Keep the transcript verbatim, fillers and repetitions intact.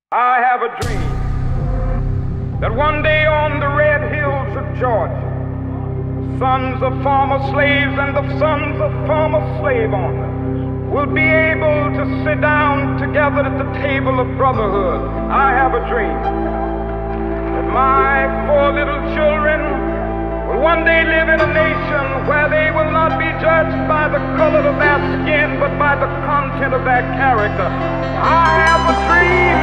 I have a dream that one day on the red hills of Georgia, sons of former slaves and the sons of former slave owners will be able to sit down together at the table of brotherhood. I have a dream that my four little children will one day live in a nation where they will not be judged by the color of their skin, but by the content of their character. I have a dream